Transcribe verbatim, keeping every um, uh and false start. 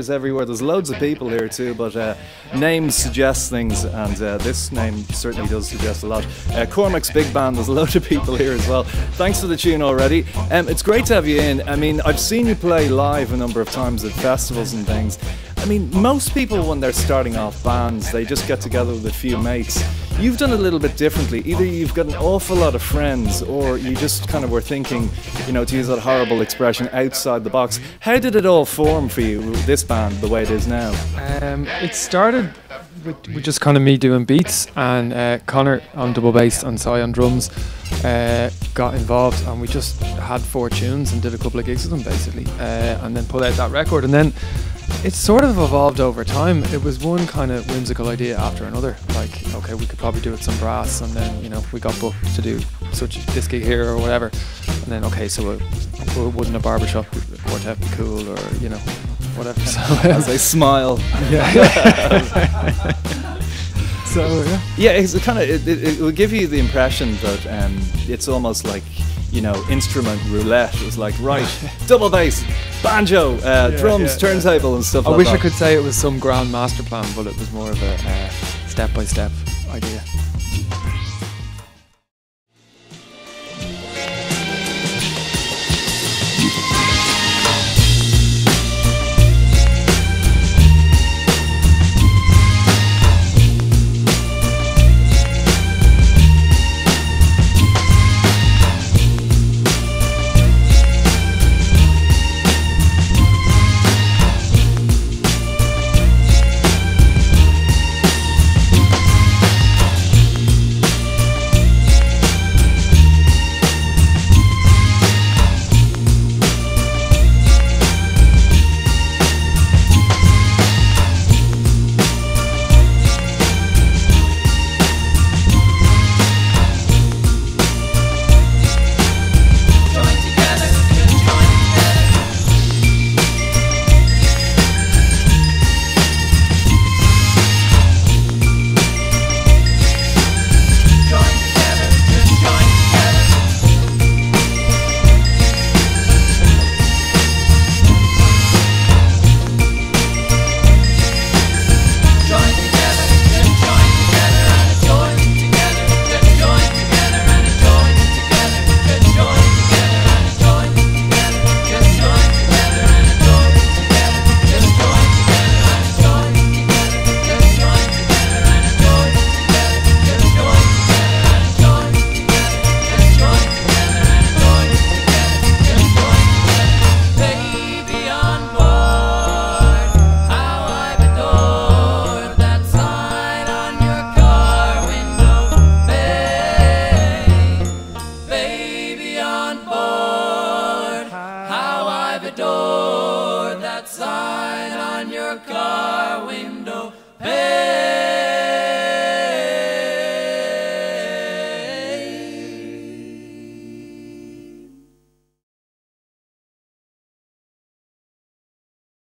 guitars everywhere. There's loads of people here too, but uh, names suggest things, and uh, this name certainly does suggest a lot. Uh, Cormac's Big Band, there's a load of people here as well. Thanks for the tune already. Um, it's great to have you in. I mean, I've seen you play live a number of times at festivals and things. I mean, most people when they're starting off bands, they just get together with a few mates. You've done it a little bit differently. Either you've got an awful lot of friends, or you just kind of were thinking, you know, to use that horrible expression, outside the box. How did it all form for you, this band, the way it is now? Um, it started with, with just kind of me doing beats, and uh, Connor on double bass and Cy on drums uh, got involved, and we just had four tunes and did a couple of gigs with them basically, uh, and then put out that record. And then it sort of evolved over time. It was one kind of whimsical idea after another. Like, okay, we could probably do it some brass, and then, you know, we got booked to do such this gig here or whatever. And then, okay, so uh, wouldn't a barbershop quartet be cool, or, you know, whatever. So, as they smile. Yeah. So yeah. Yeah, it's kind of it, it, it will give you the impression that um, it's almost like, you know, instrument roulette. It was like, right, double bass, banjo, uh, yeah, drums, yeah, turntable, yeah. and stuff I like wish that. I could say it was some grand master plan, but it was more of a uh, step-by-step idea.